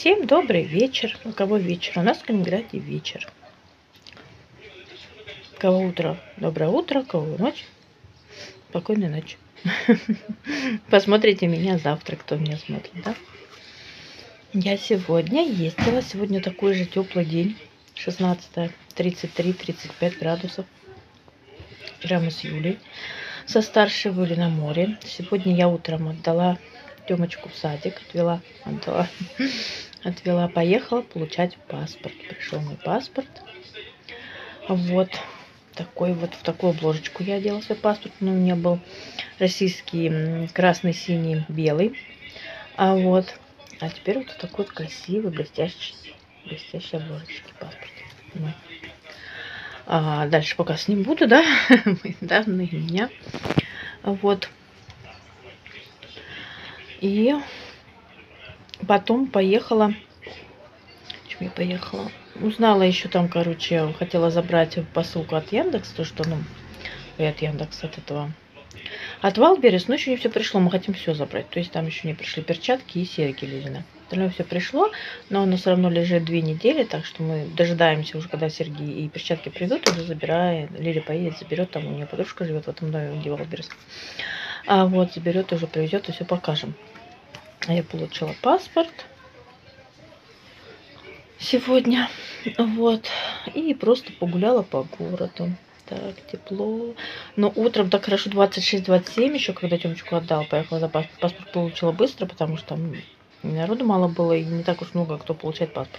Всем добрый вечер. У кого вечер? У нас в Калининграде вечер. У кого утро? Доброе утро. У кого ночь? Спокойной ночи. Посмотрите меня завтра, кто меня смотрит, да? Я сегодня ездила. Сегодня такой же теплый день. 16, 33-35 градусов. Вчера мы с Юлей со старшей были на море. Сегодня я утром отдала Тёмочку в садик. Отвела, поехала получать паспорт. Пришел мой паспорт. Вот такой вот, в такую обложечку я одела свой паспорт. Но у меня был российский красный, синий, белый. А теперь вот такой красивый, блестящий обложечки паспорт. Ну. Дальше пока с ним буду, да? Данные меня. Вот. И потом поехала. Чем я поехала? Узнала еще там, короче, хотела забрать посылку от Яндекса, то что, от Яндекса, от Валберес, но еще не все пришло, мы хотим все забрать. То есть там еще не пришли перчатки и серьги Лилина. Остальное все пришло, но оно все равно лежит 2 недели, так что мы дожидаемся уже, когда серьги и перчатки придут, уже забирает. Лиля поедет, заберет, там у нее подружка живет в этом доме, где Валберес. Заберет, уже привезет и все покажем. Я получила паспорт сегодня, и просто погуляла по городу. Так, тепло. Но утром так хорошо 26-27 еще, когда Тёмочку отдал, поехала за паспорт. Паспорт получила быстро, потому что там народу мало было и не так уж много кто получает паспорт.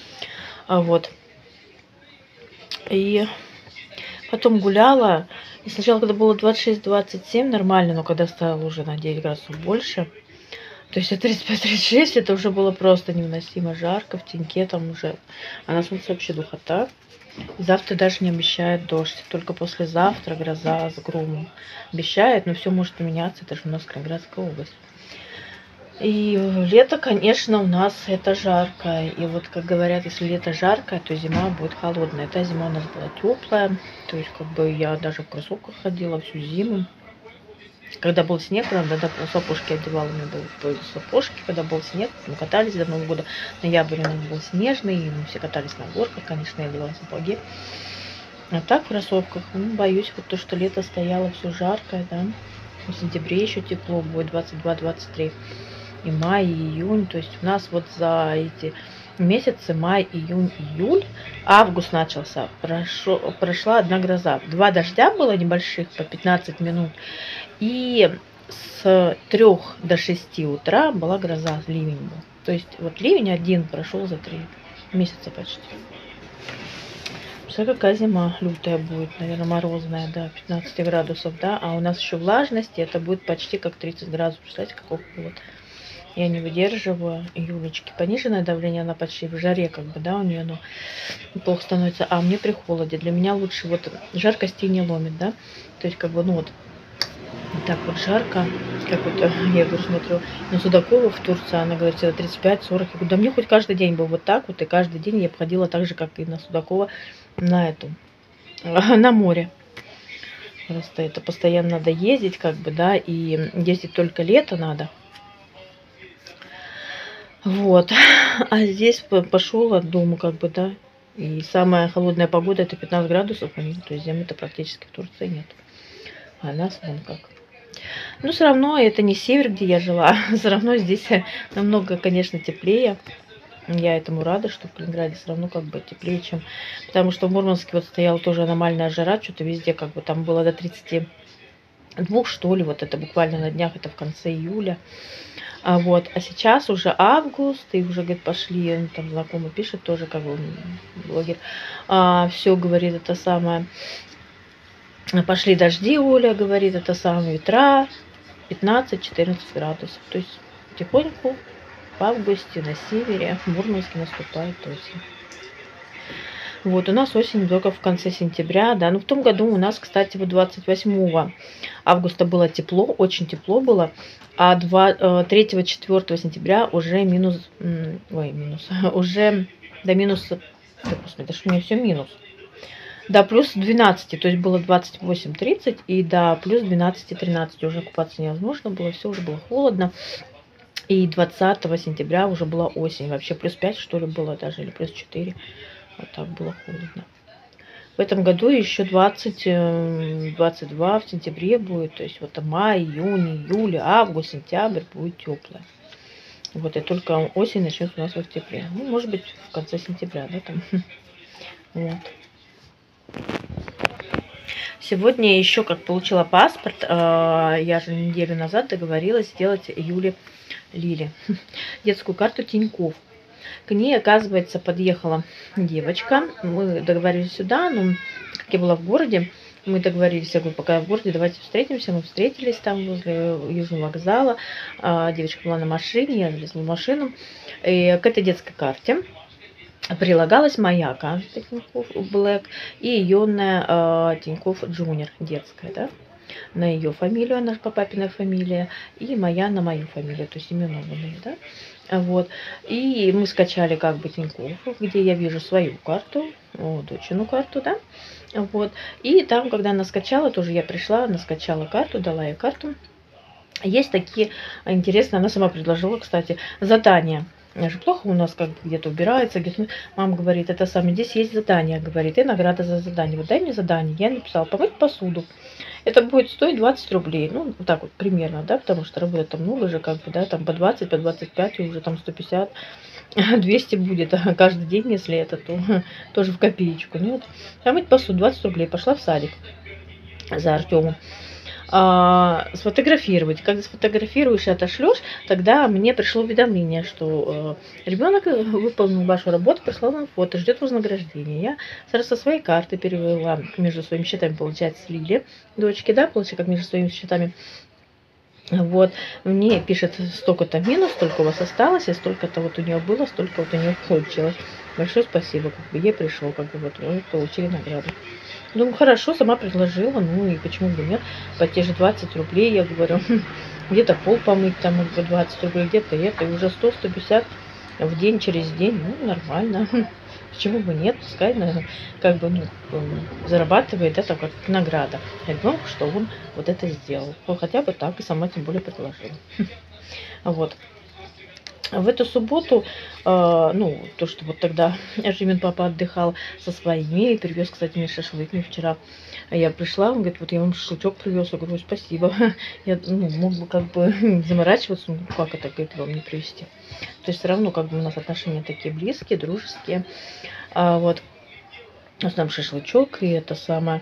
И потом гуляла. И сначала, когда было 26-27, нормально, но когда стало уже на 9 градусов больше, то есть 35-36, это уже было просто невыносимо жарко, в теньке там уже. А на солнце вообще духота. Завтра даже не обещает дождь, только послезавтра гроза с громом обещает, но все может поменяться, это же у нас Калининградская область. И лето, конечно, у нас это жарко. И вот, как говорят, если лето жаркое, то зима будет холодная. Эта зима у нас была теплая, то есть я даже в кроссовках ходила всю зиму. Когда был снег, правда, да, сапожки одевала, у меня были сапожки, когда был снег, мы катались до Нового года. Ноябрь у нас был снежный, и мы все катались на горках, конечно, я одевала сапоги. А так в кроссовках, боюсь, вот то, что лето стояло все жаркое, да. В сентябре еще тепло будет, 22-23. И май, и июнь, то есть у нас вот за эти месяцы, май, июнь, июль, август начался, прошла одна гроза. 2 дождя было небольших по 15 минут. И с 3 до 6 утра была гроза, ливень был. То есть вот ливень один прошел за 3 месяца почти. Представляете, какая зима лютая будет, наверное, морозная, да, 15 градусов, да. А у нас еще влажность, и это будет почти как 30 градусов. Представляете, какой холод. Я не выдерживаю. Юлечки, пониженное давление, она почти в жаре, да, у нее оно плохо становится. А мне при холоде. Для меня лучше жаркости не ломит, да. То есть так вот жарко, как я говорю, смотрю на Судакова в Турции, она говорит, 35-40. Я говорю, да мне хоть каждый день был вот так вот, и каждый день я обходила так же, как и на Судакова, на море. Просто это постоянно надо ездить, да, и ездить только лето надо. А здесь пошел от дома, да, и самая холодная погода это 15 градусов, то есть зимы-то практически в Турции нет. А нас вон как. Но все равно это не север, где я жила. Все равно здесь намного, конечно, теплее. Я этому рада, что в Калининграде все равно теплее, чем... Потому что в Мурманске стояла тоже аномальная жара, что-то везде там было до 32, что ли, это буквально на днях, это в конце июля. А сейчас уже август, и уже, говорит, пошли, там знакомый пишет тоже, блогер, все, говорит, это самое... Пошли дожди, Оля говорит, это самое, ветра 15-14 градусов. То есть потихоньку в августе на севере в Мурманске наступает осень. У нас осень только в конце сентября, да. В том году у нас, кстати, 28 августа было тепло, очень тепло было, а 3-4 сентября уже уже до минус, господи, что у меня все минус. До плюс 12, то есть было 28-30 и до плюс 12-13 уже купаться невозможно было, все уже было холодно. И 20 сентября уже была осень. Вообще +5, что ли, было даже, или +4. Вот так было холодно. В этом году еще 22 в сентябре будет. То есть вот май, июнь, июль, август, сентябрь будет теплое. Вот, и только осень начнется у нас в октябре. Ну, может быть, в конце сентября, да, там. Вот. Сегодня еще как получила паспорт, я же неделю назад договорилась сделать Юле Лиле детскую карту Тинькофф. К ней, оказывается, подъехала девочка. Мы договорились сюда, но как я была в городе, мы договорились, я говорю, пока я в городе, давайте встретимся. Мы встретились там возле Южного вокзала. Девочка была на машине, я залезла в машину. И к этой детской карте прилагалась моя карта Тинькофф Black и ее Тинькофф Junior детская, да, на ее фамилию, она же по папиной фамилии, и моя на мою фамилию, то есть именованные, да. Вот. И мы скачали как бы Тинькофф, где я вижу свою карту, дочину карту, да. Вот. И там, когда она скачала, тоже я пришла, она скачала карту, дала ей карту. Есть такие интересные, она сама предложила, кстати, задания. Же плохо у нас как бы где-то убирается, где-то мама говорит, это самое, здесь есть задание, говорит, и награда за задание. Вот дай мне задание. Я написала, помыть посуду. Это будет стоить 20 рублей. Ну, вот так вот примерно, да, потому что работы там много же, как бы, да, там по 20, по 25, и уже там 150, 200 будет каждый день, если это, то тоже в копеечку. Ну, вот, помыть посуду 20 рублей. Пошла в садик за Артемом. Сфотографировать. Когда сфотографируешь и отошлешь, тогда мне пришло уведомление, что ребенок выполнил вашу работу, прислал вам фото, ждет вознаграждения. Я сразу со своей карты перевела между своими счетами, получается, Лиле, дочке, да, получается, как между своими счетами. Вот, мне пишет, столько-то минус, столько у вас осталось, и столько-то вот у нее было, столько вот у нее получилось. Большое спасибо, как бы ей пришел, как бы вот вы получили награду. Думаю, хорошо, сама предложила, ну и почему бы нет, по те же 20 рублей, я говорю, где-то пол помыть, там 20 рублей, где-то это, и уже 100-150 в день, через день, ну, нормально. Почему бы нет, пускай, как бы, ну, зарабатывает это как награда ребенку, что он вот это сделал. Ну, хотя бы так, и сама тем более предложила. Вот. В эту субботу, ну, то, что вот тогда Жимин папа отдыхал со своими, привез, кстати, мне шашлык мне вчера. Я пришла, он говорит, вот я вам шашлычок привез, я говорю, спасибо. Я, ну, мог бы как бы заморачиваться, ну, как это, говорит, вам не привезти. То есть все равно как бы у нас отношения такие близкие, дружеские. Вот, у нас там шашлычок, и это самое.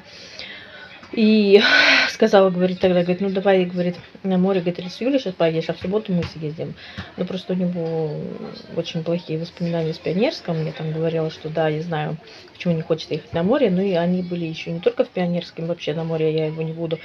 И сказала, говорит, тогда, говорит, ну давай, говорит, на море, говорит, или с Юлей сейчас поедешь, а в субботу мы съездим. Ну просто у него очень плохие воспоминания с Пионерском. Мне там говорила, что да, я знаю, почему не хочет ехать на море. Ну и они были еще не только в Пионерском, вообще на море я его не буду.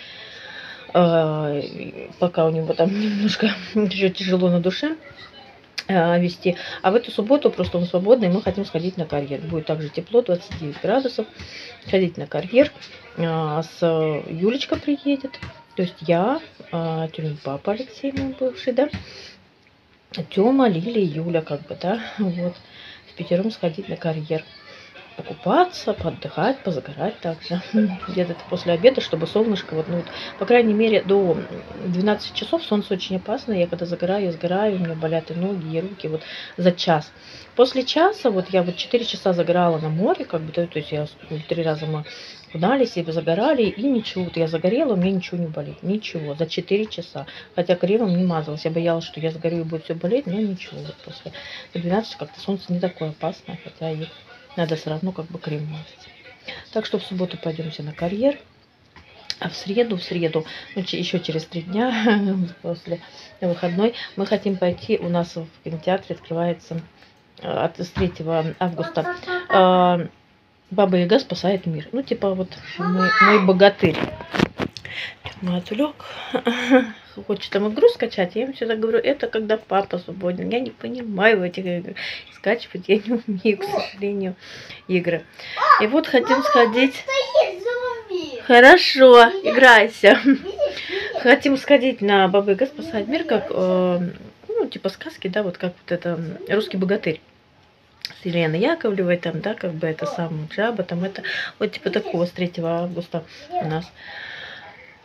Пока у него там немножко еще тяжело на душе вести. А в эту субботу просто он свободный, мы хотим сходить на карьер. Будет также тепло, 29 градусов. Ходить на карьер. С Юлечка приедет. То есть я, Тёмин папа Алексей, мой бывший, да. Тёма, Лилия, Юля, как бы, да. Вот. С пятером сходить на карьер. Покупаться, поотдыхать, позагорать также. Где-то после обеда, чтобы солнышко, вот, ну, по крайней мере, до 12 часов солнце очень опасно. Я когда загораю, я сгораю, у меня болят и ноги, и руки, вот, за час. После часа, вот, я вот 4 часа загорала на море, как бы, да, то есть я 3 раза мы кудались, и загорали, и ничего. Вот я загорела, у меня ничего не болит, ничего, за 4 часа. Хотя кремом не мазалась, я боялась, что я загорю и будет все болеть, но ничего. Вот после 12 как-то солнце не такое опасное, хотя и надо все равно как бы крем мазать. Так что в субботу пойдемте на карьер. А в среду, ну, еще через 3 дня, после выходной, мы хотим пойти, у нас в кинотеатре открывается с 3 августа Баба Яга спасает мир. Ну, типа вот мой богатырь. Мой отвлек. Хочет там игру скачать. Я ему всегда говорю, это когда папа свободен. Я не понимаю в этих играх. Скачивать я не умею, к сожалению, игры. И вот хотим сходить. Хорошо, играйся. Хотим сходить на Баба Яга спасает мир, как, ну, типа сказки, да, вот как вот это русский богатырь. С Еленой Яковлевой, там, да, как бы это сам Джаба, там это, вот типа такого с 3 августа у нас.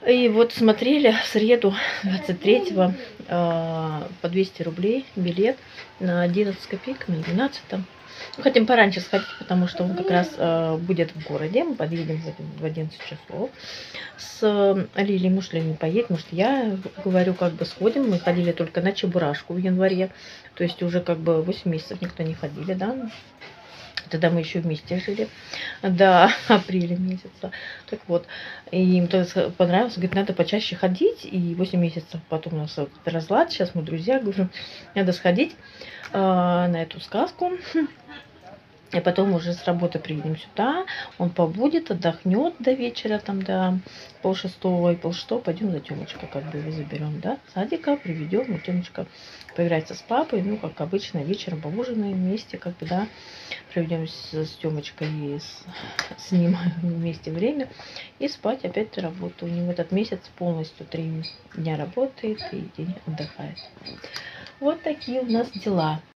И вот смотрели в среду 23-го по 200 рублей билет на 11 копеек, на 12 там. Мы хотим пораньше сходить, потому что он как раз будет в городе. Мы подъедем в 11 часов. С Лилией муж не поедет, потому что я говорю, как бы сходим. Мы ходили только на Чебурашку в январе. То есть уже как бы 8 месяцев никто не ходили, да. Тогда мы еще вместе жили до апреля месяца. Так вот, и им тогда понравилось, говорит, надо почаще ходить. И 8 месяцев потом у нас вот разлад, сейчас мы друзья, говорю, надо сходить на эту сказку. И потом уже с работы приедем сюда, он побудет, отдохнет до вечера, там до 5:30, и 5:30 пойдем за Тёмочкой, как бы его заберем, да, садика, приведем, и Тёмочка поиграется с папой, ну, как обычно, вечером поужинаем вместе, как бы, да, проведем с Тёмочкой и с ним вместе время, и спать опять на работу. У него этот месяц полностью 3 дня работает и день отдыхает. Вот такие у нас дела.